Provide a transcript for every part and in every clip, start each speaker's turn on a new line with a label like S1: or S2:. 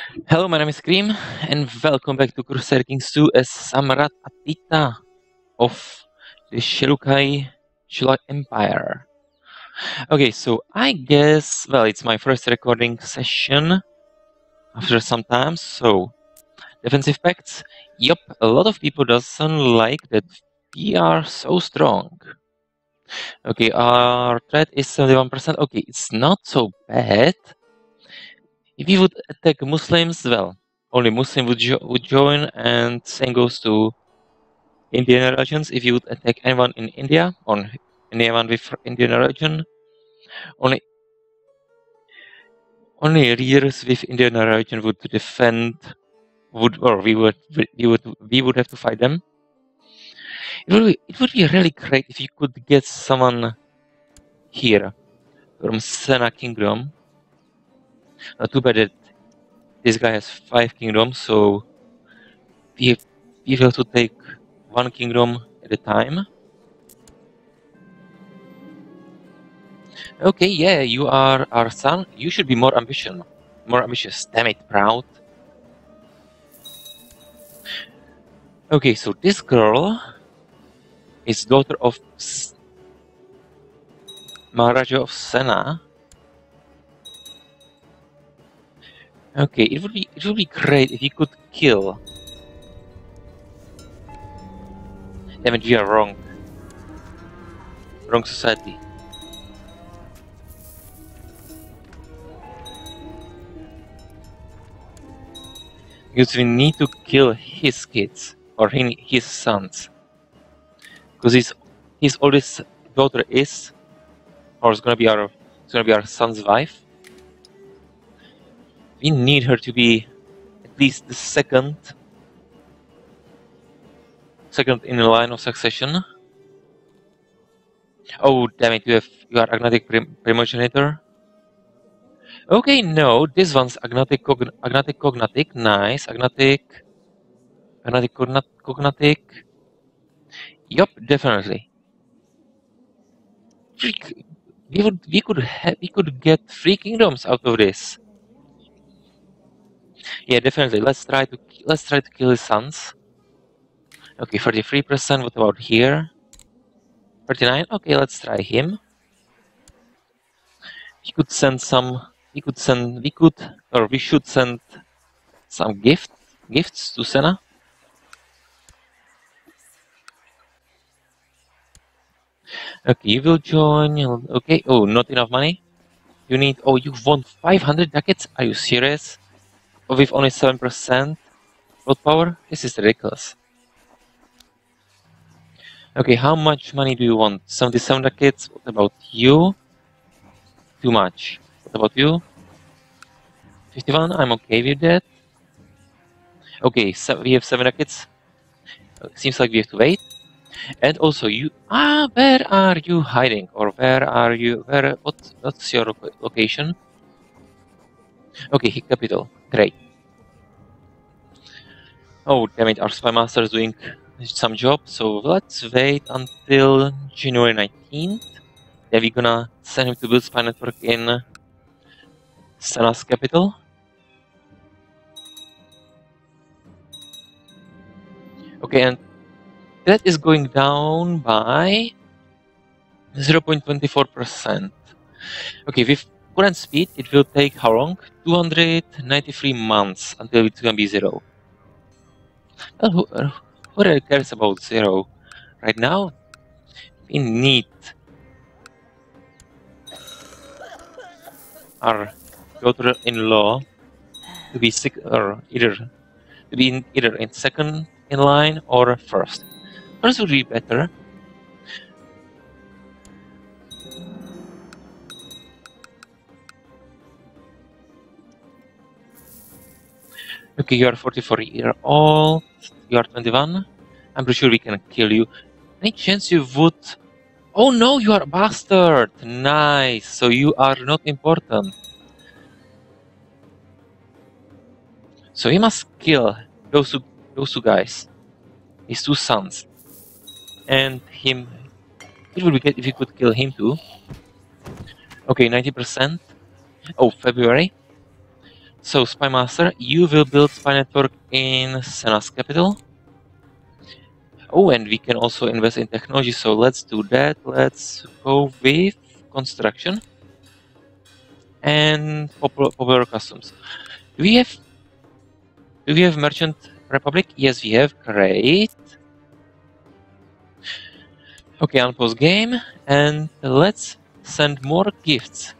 S1: Hello, my name is Cream, and welcome back to Crusader Kings 2 as Samrat Atita of the Shilukai Empire. Okay, so I guess, well, it's my first recording session after some time, so defensive pacts. Yup, a lot of people doesn't like that we are so strong. Okay, our threat is 71%. Okay, it's not so bad. If we would attack Muslims, well, only Muslim would join, and same goes to Indian religions. If you would attack anyone in India or anyone with Indian religion, only readers with Indian religion would defend. We would have to fight them. It would be really great if you could get someone here from Sena Kingdom. Not too bad that this guy has 5 kingdoms, so we have to take one kingdom at a time. Okay, yeah, you are our son. You should be more ambitious. Damn it, proud. Okay, so this girl is daughter of Maharaja of Sena. Okay, it would be great if you could kill. Damn it, we are wrong. Wrong society. Because we need to kill his kids or his sons. Because his oldest daughter is, or is gonna be our son's wife. We need her to be at least the second in the line of succession. Oh damn it! You are agnatic primogenitor. Okay, no, this one's agnatic cognatic. Nice, agnatic cognatic. Yup, definitely. We could get 3 kingdoms out of this. Yeah, definitely. Let's try to kill his sons. Okay, 33%. What about here? 39. Okay, let's try him. We should send some gifts to Sena. Okay, you will join. Okay. Oh, not enough money. You need. Oh, you want 500 ducats? Are you serious? Oh, with only 7% road power? This is ridiculous. Okay, how much money do you want? 77 ducats. What about you? Too much. What about you? 51. I'm okay with that. Okay, so we have 7 ducats. Seems like we have to wait. And also, where are you hiding? Or what's your location? Okay, hit capital. Great. Oh, damn it, our spy master is doing some job, so let's wait until January 19th. Then we're gonna send him to build spy network in Sena's capital. Okay, and that is going down by 0.24%. Okay, with current speed, it will take how long? 293 months until it's gonna be 0. Well, who really cares about 0? Right now, we need our daughter-in-law to be either in second in line or first. First would be better. Okay, you are 44-year-old. You are 21. I'm pretty sure we can kill you. Any chance you would? Oh no, you are a bastard. Nice. So you are not important. So he must kill those two guys, his 2 sons, and him. It would be good if you could kill him too. Okay, 90%. Oh, February. So, Spy Master, you will build Spy Network in Sena's capital. Oh, and we can also invest in technology, so let's do that. Let's go with construction and popular customs. Do we have Merchant Republic? Yes, we have. Great. Okay, unpause game, and let's send more gifts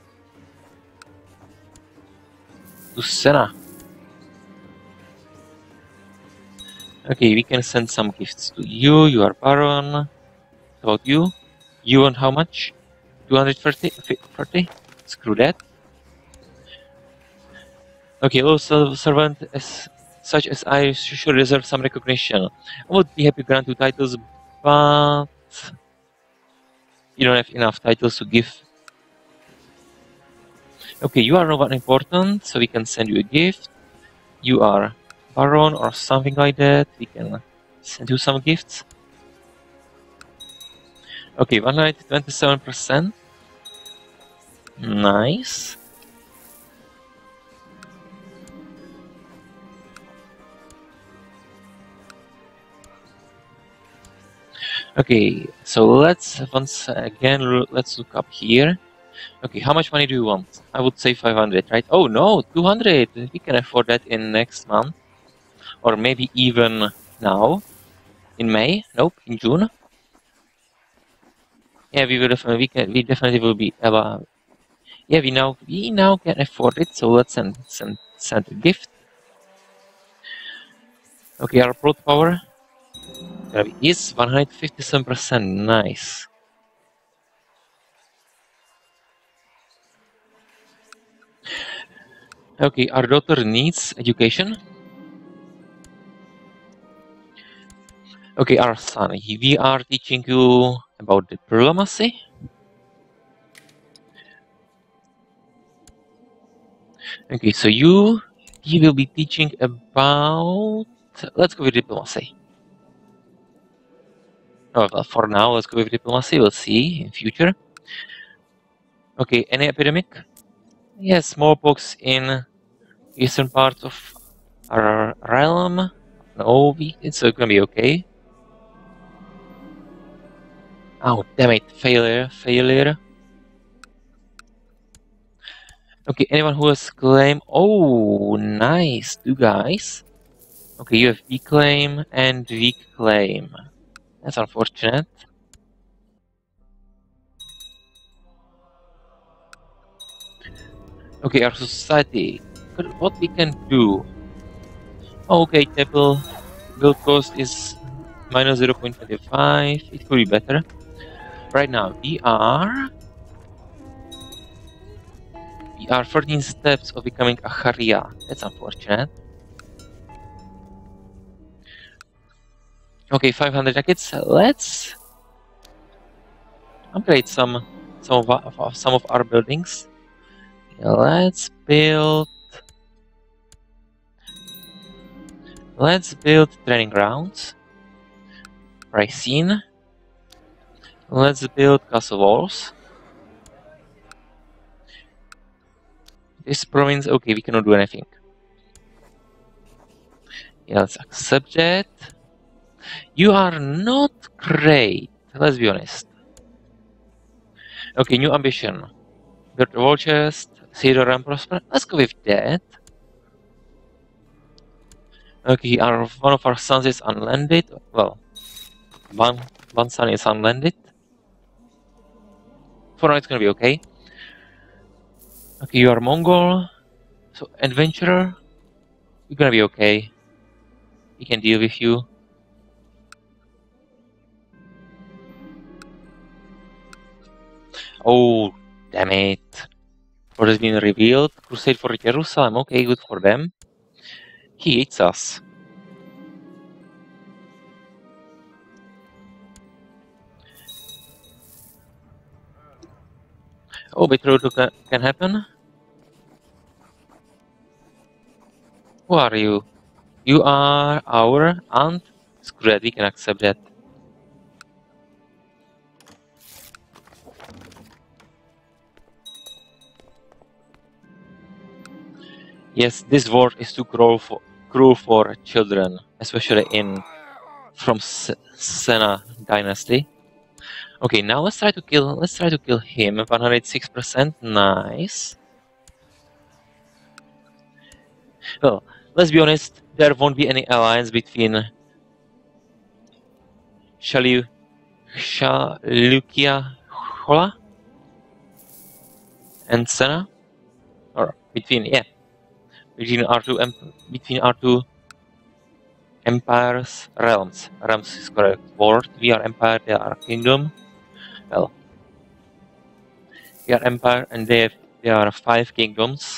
S1: to Sena. Okay, we can send some gifts to you. You are Baron. About you? You want how much? 230? Screw that. Okay, also servant as such as I should deserve some recognition. I would be happy to grant you titles, but you don't have enough titles to give. Okay, you are not important, so we can send you a gift. You are Baron or something like that. We can send you some gifts. Okay, 127%. Nice. Okay, so let's once again let's look up here. Okay, how much money do you want? I would say 500, right? Oh no, 200. We can afford that in next month, or maybe even now, in May. Nope, in June. Yeah, we will definitely. We definitely will be. Yeah, we now can afford it. So let's send a gift. Okay, our plot power is 157%. Nice. Okay, our daughter needs education. Okay, our son, we are teaching you about diplomacy. Okay, so he will be teaching about, let's go with diplomacy. Oh, well, for now, let's go with diplomacy. We'll see in future. Okay, any epidemic? Yes, smallpox in eastern parts of our realm. No, it's gonna be okay. Oh, damn it, failure. Okay, anyone who has claim? Oh, nice, 2 guys. Okay, you have B claim and weak claim. That's unfortunate. Okay, our society. What we can do? Okay, table build cost is minus 0.25. It could be better. Right now, we are 13 steps of becoming a Haria. That's unfortunate. Okay, 500 jackets. Let's upgrade some of our buildings. Let's build training grounds. Ricine. Let's build castle walls. This province, okay, we cannot do anything. Yeah, let's accept that. You are not great, let's be honest. Okay, new ambition. Build a war chest, Theodore and Prosper. Let's go with that. Okay, one of our sons is unlanded. Well, one son is unlanded. For now, it's gonna be okay. Okay, you are Mongol. So, adventurer. You're gonna be okay. We can deal with you. Oh, damn it. What has been revealed? Crusade for Jerusalem. Okay, good for them. He hates us. Oh, betrothal can happen. Who are you? You are our aunt? Screw that, we can accept that. Yes, this world is too cruel for children, especially from Sena dynasty. Okay, now let's try to kill him. 106%, nice. Well, let's be honest, there won't be any alliance between Shalukia Hola and Sena, or between our two empires, realms. Realms is correct word. We are empire, they are kingdom. Well, we are empire, and there are 5 kingdoms.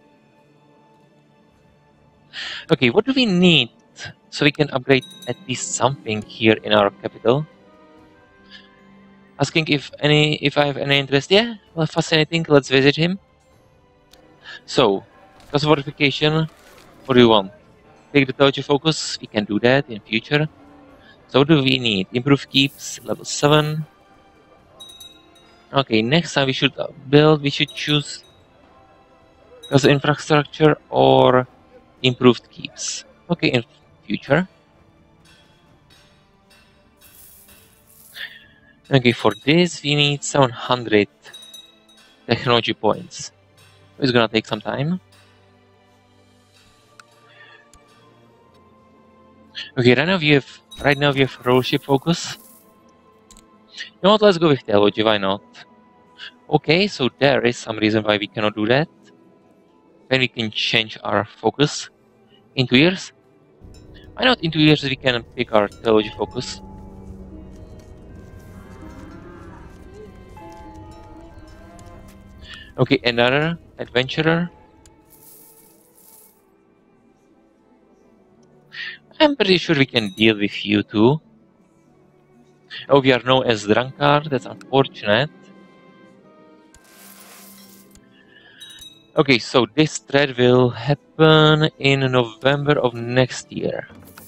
S1: Okay, what do we need so we can upgrade at least something here in our capital? Asking if I have any interest. Yeah, well, fascinating. Let's visit him. So, cost fortification. What do you want? Take the theology focus. We can do that in future. So what do we need? Improve keeps, level 7. Okay, next time we should choose cost infrastructure or improved keeps. Okay, in future. Okay, for this we need 700 technology points. It's gonna take some time. Okay, right now we have rulership focus. You know what, let's go with theology, why not? Okay, so there is some reason why we cannot do that. Then we can change our focus in 2 years. Why not in 2 years we can pick our theology focus? Okay, another adventurer. I'm pretty sure we can deal with you too. Oh, we are known as Drunkard, that's unfortunate. Okay, so this thread will happen in November of next year.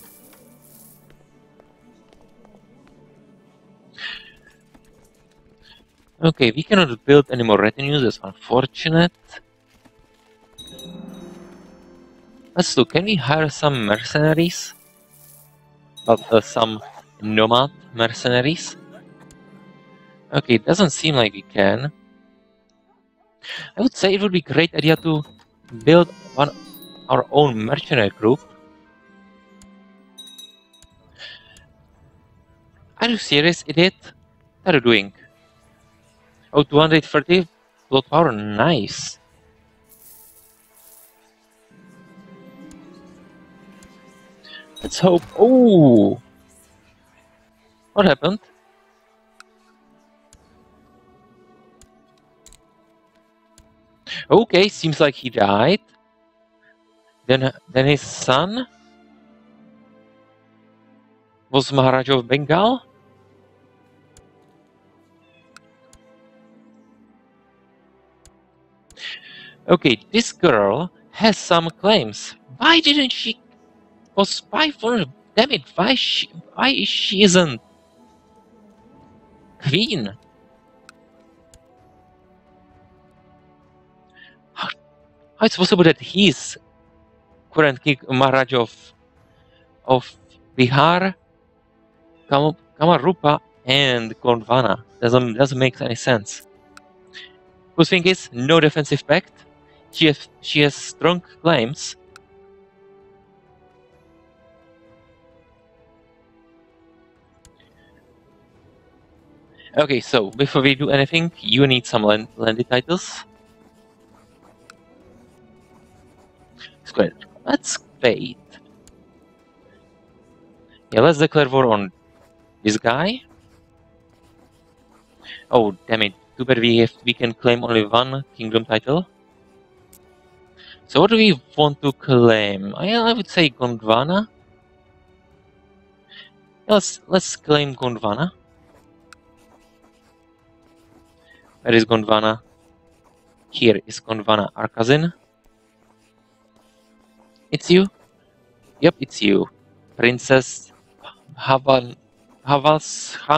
S1: Okay, we cannot build any more retinues, that's unfortunate. Let's look, can we hire some mercenaries? Some nomad mercenaries? Okay, it doesn't seem like we can. I would say it would be a great idea to build our own mercenary group. Are you serious, idiot? What are you doing? Oh, 230 blood power, nice. Let's hope. Oh! What happened? Okay, seems like he died. Then his son was Maharaj of Bengal. Okay, this girl has some claims. Why didn't she spy for her? Damn it! Why she isn't queen? How it's possible that he's current king Maharaj of Bihar, Kamarupa, and Gondwana? Doesn't make any sense. Good thing is no defensive pact. She has strong claims. Okay, so before we do anything, you need some landed titles. Square. Let's wait. Yeah, let's declare war on this guy. Oh, damn it. Too bad we can claim only one kingdom title. So what do we want to claim? I would say Gondwana. Let's claim Gondwana. Where is Gondwana? Here is Gondwana, our cousin. It's you? Yep, it's you. Princess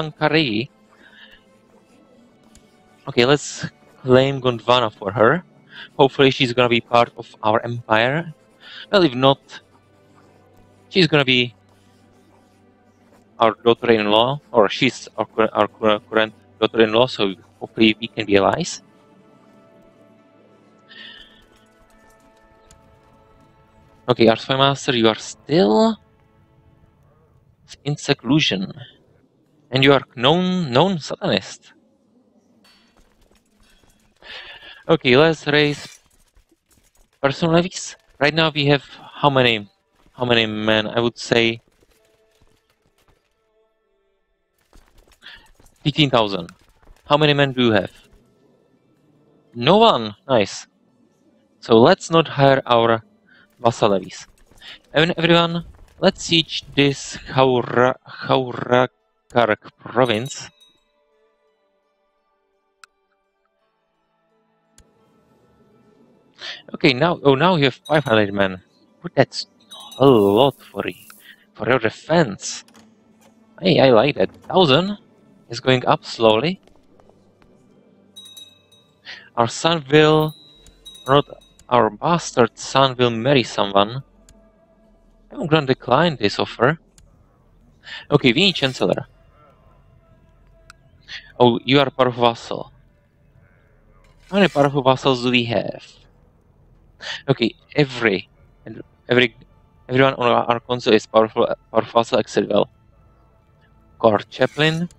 S1: Havashankari. Okay, let's claim Gondwana for her. Hopefully she's gonna be part of our empire. Well, if not, she's gonna be our daughter-in-law, or she's our current daughter-in-law, so hopefully we can be allies. Okay, our spy master, you are still in seclusion. And you are known Satanist. Okay, let's raise personal levies. Right now we have how many men? I would say 15,000. How many men do you have? No one. Nice. So let's not hire our vassal levies. And everyone, let's siege this Haurakark province. Okay, now you have 500 men. But that's a lot for your defense. Hey, I like that. 1,000 is going up slowly. Our son will, not our bastard son will marry someone. I'm gonna decline this offer. Okay, we need Chancellor. Oh, you are powerful vassal. How many powerful vassals do we have? Okay, everyone on our console is powerful vassal except well. Court Chaplain.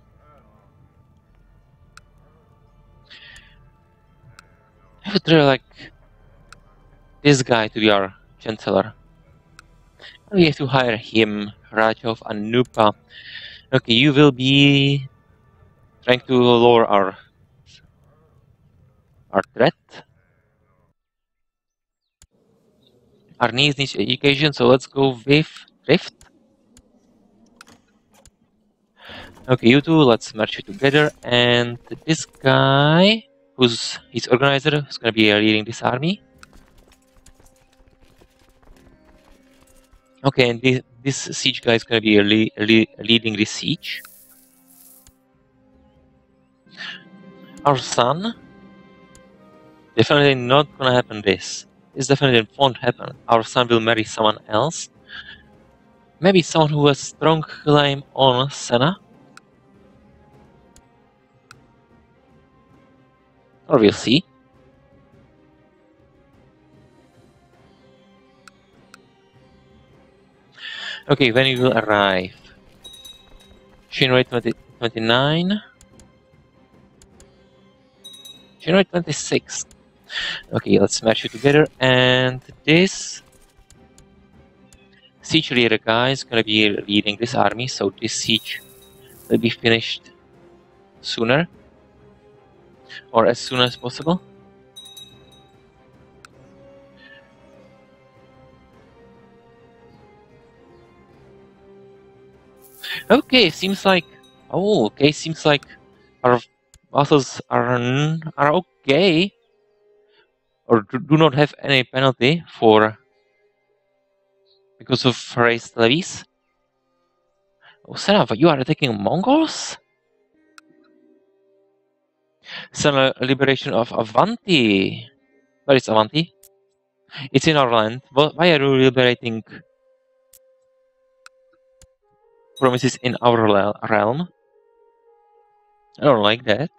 S1: I would really like this guy to be our Chancellor. We have to hire him, Rajov and Nupa. Okay, you will be trying to lower our threat. Our needs need education, so let's go with Rift. Okay, you two, let's merge you together, and this guy, who's his organizer, who's gonna be leading this army. Okay, and this siege guy is gonna be leading this siege. Our son, definitely not gonna happen this. This definitely won't happen. Our son will marry someone else. Maybe someone who has strong claim on Senna. Or we'll see. Okay, when you will arrive? January 2029. January 26th. Okay, let's smash it together, and this siege leader guy is gonna be leading this army, so this siege will be finished sooner, or as soon as possible. Okay, seems like our vassals are okay, or do not have any penalty because of raised levies. Oh, Senna, you are attacking Mongols? Senna, liberation of Avanti. Where is Avanti? It's in our land. Why are you liberating promises in our realm? I don't like that.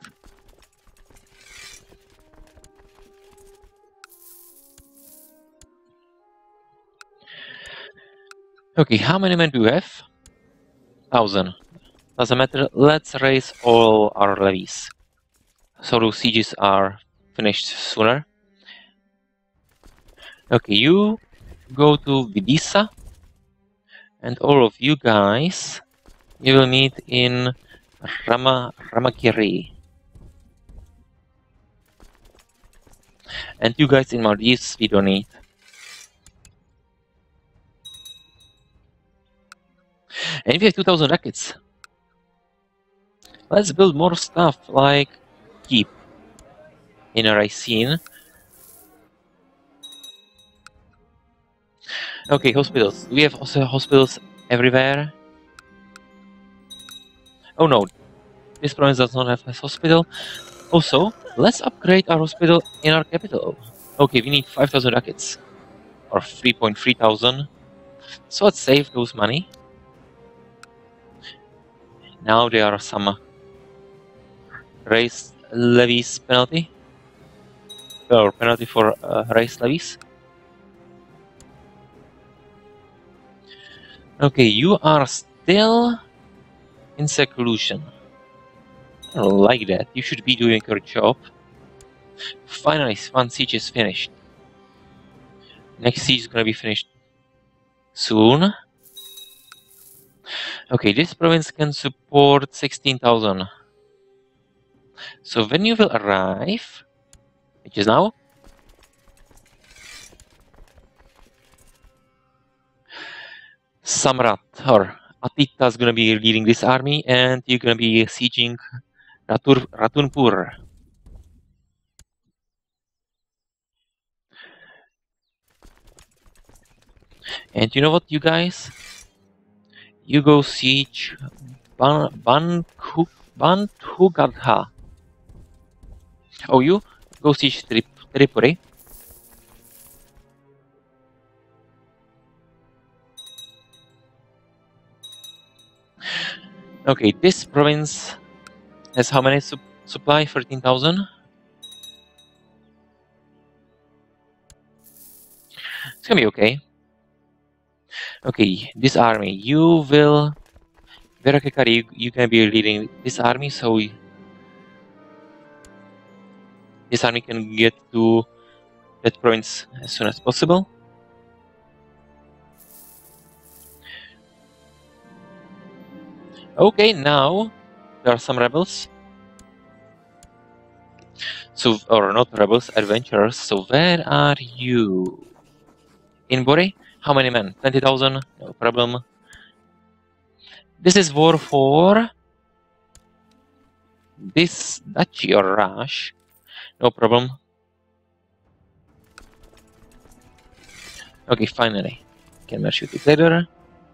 S1: Okay, how many men do you have? 1,000. Doesn't matter. Let's raise all our levies, so those sieges are finished sooner. Okay, you go to Vidisa, and all of you guys, you will meet in Ramakiri. And you guys in Maldives, we don't need. And we have 2,000 rockets. Let's build more stuff like keep in Ricine. Okay, hospitals. We have also hospitals everywhere. Oh no, this province does not have a hospital. Also, let's upgrade our hospital in our capital. Okay, we need 5,000 ducats. Or 3.3 thousand. So let's save those money. Now there are some race levies penalty. Or penalty for race levies. Okay, you are still in seclusion. I don't like that. You should be doing your job. Finally, one siege is finished. Next siege is gonna be finished soon. Okay, this province can support 16,000. So when you will arrive, which is now, Samrat or Atita is gonna be leading this army, and you're gonna be sieging Ratunpur. And you know what, you guys? You go siege Bandhugadha. Oh, you go siege Tripuri. Okay, this province has how many supply? 13,000. It's gonna be okay. Okay, this army, you will... Verakekari, you're gonna be leading this army, so this army can get to that province as soon as possible. Okay, now there are some rebels. So, or not rebels, adventurers. So where are you? In Bore? How many men? 20,000? No problem. This is war for this duchy or Raj. No problem. Okay, finally. Can merge it together.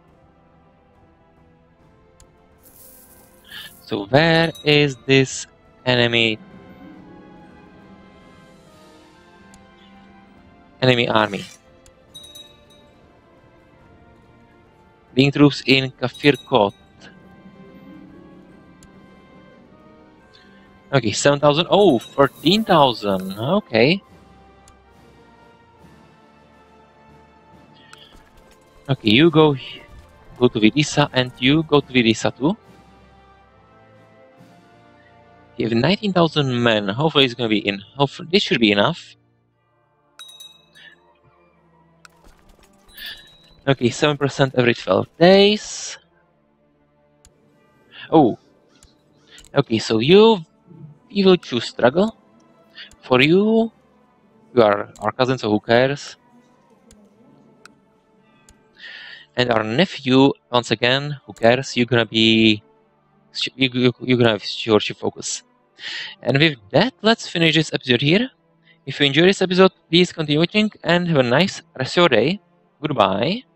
S1: So where is this enemy army? Being troops in Kafirkot. Okay, 7,000. Oh, 14,000. Okay. Okay, you go to Vidisa, and you go to Vidisa too. You have 19,000 men. Hopefully it's gonna be in. Hopefully this should be enough. Okay, 7% every 12 days. Oh. Okay, so you will choose struggle. For you are our cousin, so who cares? And our nephew, once again, who cares? You're gonna be... You're gonna have stewardship focus. And with that, let's finish this episode here. If you enjoyed this episode, please continue watching and have a nice rest of your day. Goodbye.